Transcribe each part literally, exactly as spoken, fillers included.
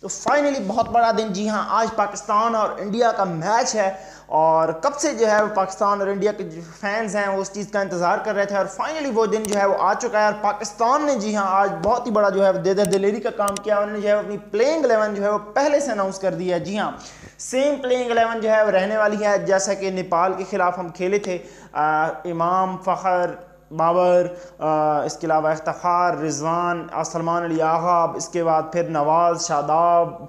तो फाइनली बहुत बड़ा दिन, जी हाँ, आज पाकिस्तान और इंडिया का मैच है और कब से जो है वो पाकिस्तान और इंडिया के जो फैंस हैं वो उस चीज़ का इंतज़ार कर रहे थे और फाइनली वो दिन जो है वो आ चुका है। और पाकिस्तान ने जी हाँ आज बहुत ही बड़ा जो है दे दे दिलेरी का काम किया। उन्होंने जो है अपनी प्लेइंग इलेवन जो है वो पहले से अनाउंस कर दिया है। जी हाँ, सेम प्लेइंग इलेवन जो है वो रहने वाली है जैसा कि नेपाल के खिलाफ हम खेले थे। आ, इमाम, फ़खर, बाबर, इसके अलावा इफ्तिखार, रिजवान, सलमान अली आगा, इसके बाद फिर नवाज़, शादाब,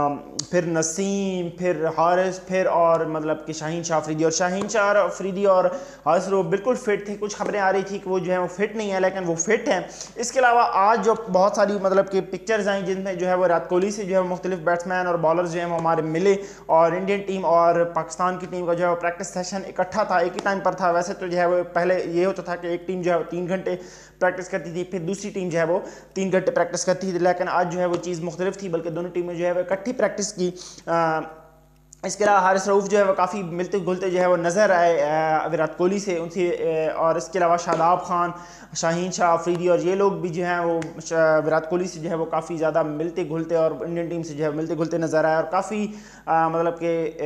फिर नसीम, फिर हारिस, फिर और मतलब कि शाहीन शाह अफरीदी। और शाहीन शाह अफरीदी और हारिस वो बिल्कुल फिट थे। कुछ खबरें आ रही थी कि वो जो है वो फिट नहीं है, लेकिन वो फिट हैं। इसके अलावा आज जो बहुत सारी मतलब कि पिक्चर्स आई जिनमें जो है वो विराट कोहली से जो है मुख्तलिफ बैट्समैन और बॉलर्स जो है वो हमारे मिले और इंडियन टीम और पाकिस्तान की टीम का जो है वो प्रैक्टिस सेशन इकट्ठा था, एक ही टाइम पर था। वैसे तो जो है वो पहले ये होता था कि एक टीम जो है वो तीन घंटे प्रैक्टिस करती थी, फिर दूसरी टीम जो है वो तीन घंटे प्रैक्टिस करती थी, लेकिन आज जो है वो चीज़ मुख्तलिफ थी, बल्कि दोनों टीमें जो है वो इकट्ठी प्रैक्टिस की। आ, इसके अलावा हारिस रऊफ जो है वो काफ़ी मिलते घुलते जो है वो नज़र आए विराट कोहली से उनसे। और इसके अलावा शादाब खान, शाहीन शाह अफरीदी और ये लोग भी जो हैं वो विराट कोहली से जो है वो काफ़ी ज़्यादा मिलते घुलते और इंडियन टीम से जो है मिलते घुलते नज़र आए और काफ़ी मतलब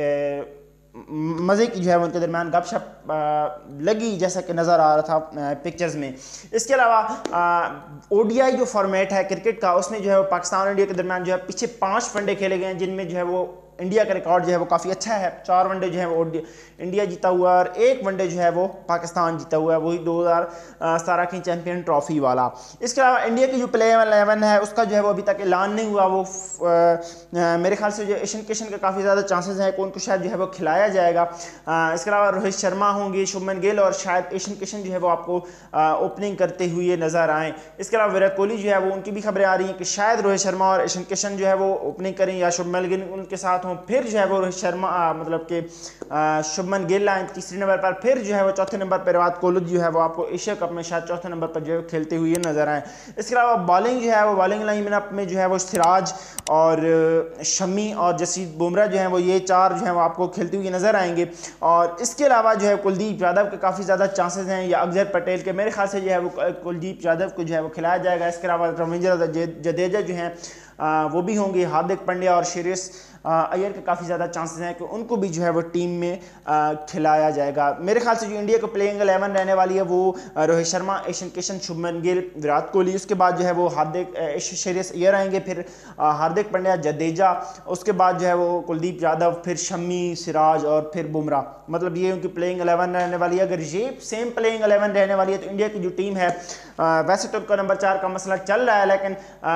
के मज़े की जो है उनके दरमियान गपशप लगी जैसा कि नज़र आ रहा था पिक्चर्स में। इसके अलावा ओडीआई जो फॉर्मेट है क्रिकेट का, उसमें जो है वो पाकिस्तान और इंडिया के दरमियान जो है पीछे पाँच वनडे खेले गए हैं, जिनमें जो है वो इंडिया का रिकॉर्ड जो है वो काफ़ी अच्छा है। चार वनडे जो है वो इंडिया जीता हुआ है और एक वनडे जो है वो पाकिस्तान जीता हुआ है, वही दो हज़ार सतारह की चैंपियन ट्रॉफी वाला। इसके अलावा इंडिया की जो प्ले इलेवन है उसका जो है वो अभी तक ऐलान नहीं हुआ। वो आ, आ, मेरे ख्याल से जो एशियन किशन के काफ़ी ज़्यादा चांसेस हैं कि उनको शायद जो है वो खिलाया जाएगा। आ, इसके अलावा रोहित शर्मा होंगे, शुभमन गिल और शायद एशियन किशन जो है वो आपको ओपनिंग करते हुए नज़र आएँ। इसके अलावा विराट कोहली जो है वो उनकी भी खबरें आ रही हैं कि शायद रोहित शर्मा और एशियन किशन जो है वो ओपनिंग करें या शुभमन गिल उनके साथ हों। फिर जो है वो रोहित शर्मा आ, मतलब कि शुभमन गिल आए तीसरे नंबर पर, फिर जो है वो चौथे नंबर पर विराट कोहली जो है वो आपको एशिया कप में शायद चौथे नंबर पर जो है खेलते हुए नजर आए। इसके अलावा बॉलिंग जो है वो बॉलिंग लाइन में जो है वो सिराज और शमी और जसप्रीत बुमराह जो है वो ये चार जो है वो आपको खेलते हुए नजर आएंगे। और इसके अलावा जो है कुलदीप यादव के काफ़ी ज़्यादा चांसेस हैं या अक्षर पटेल के, मेरे ख्याल से जो है वो कुलदीप यादव को जो है वो खिलाया जाएगा। इसके अलावा रविंद्र जडेजा जो हैं वो भी होंगे, हार्दिक पांड्या और श्रेयस अय्यर के काफ़ी ज़्यादा चांसेस हैं कि उनको भी जो है वो टीम में खिलाया जाएगा। मेरे ख्याल से जो इंडिया को प्लेइंग इलेवन रहने वाली है वो रोहित शर्मा, एशियन किशन, शुभमन गिल, विराट कोहली, उसके बाद जो है वो हार्दिक श्रेयस अय्यर आएंगे, फिर हार्दिक पांड्या, जडेजा, उसके बाद जो है वो कुलदीप यादव, फिर शमी, सिराज और फिर बुमराह। मतलब ये उनकी प्लेइंग इलेवन रहने वाली है। अगर ये सेम प्लेइंग इलेवन रहने वाली है तो इंडिया की जो टीम है वैसे तो उनका नंबर चार का मसला चल रहा है, लेकिन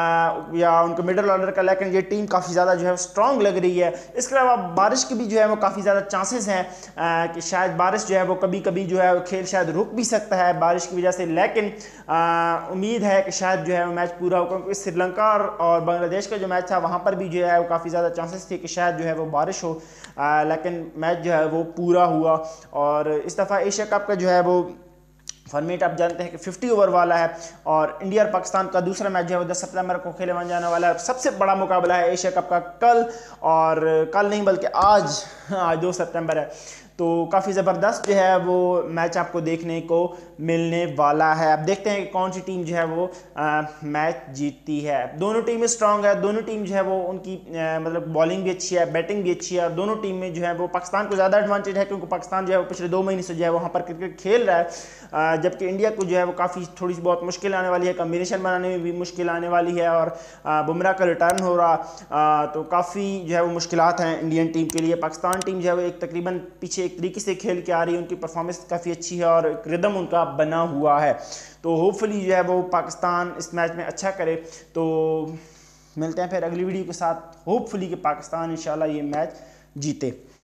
या उनका मिडिल ऑर्डर का, लेकिन ये टीम काफ़ी ज़्यादा जो है स्ट्रॉन्ग लग रही है। इसके अलावा बारिश की भी जो है वो काफ़ी ज़्यादा चांसेस हैं कि शायद बारिश जो है वो कभी कभी जो है खेल शायद रुक भी सकता है बारिश की वजह से, लेकिन उम्मीद है कि शायद जो है वो मैच पूरा हो, क्योंकि श्रीलंका और बांग्लादेश का जो मैच था वहाँ पर भी जो है वो काफ़ी ज़्यादा चांसेस थे कि शायद जो है वो बारिश हो, आ, लेकिन मैच जो है वो पूरा हुआ। और इस दफ़ा एशिया कप का जो है वो फॉर्मेट आप जानते हैं कि पचास ओवर वाला है और इंडिया और पाकिस्तान का दूसरा मैच जो है वो दस सितंबर को खेले जाने वाला है। सबसे बड़ा मुकाबला है एशिया कप का कल, और कल नहीं बल्कि आज आज दो सितंबर है, तो काफ़ी ज़बरदस्त जो है वो मैच आपको देखने को मिलने वाला है। अब देखते हैं कि कौन सी टीम जो है वो आ, मैच जीतती है। दोनों टीमें स्ट्रांग है, दोनों टीम जो है वो उनकी आ, मतलब बॉलिंग भी अच्छी है, बैटिंग भी अच्छी है, और दोनों टीम में जो है वो पाकिस्तान को ज़्यादा एडवांटेज है क्योंकि पाकिस्तान जो है वो पिछले दो महीने से जो है वहाँ पर क्रिकेट खेल रहा है, जबकि इंडिया को जो है वो काफ़ी थोड़ी सी बहुत मुश्किल आने वाली है, कम्बिनेशन बनाने में भी मुश्किल आने वाली है, और बुमराह का रिटर्न हो रहा, आ, तो काफ़ी जो है वो मुश्किलात हैं इंडियन टीम के लिए। पाकिस्तान टीम जो है वो एक तकरीबन पीछे एक तरीके से खेल के आ रही है, उनकी परफॉर्मेंस काफ़ी अच्छी है और एक रिदम उनका बना हुआ है, तो होपफुली जो है वो पाकिस्तान इस मैच में अच्छा करे। तो मिलते हैं फिर अगली वीडियो के साथ, होपफुली कि पाकिस्तान इंशाल्लाह ये मैच जीते।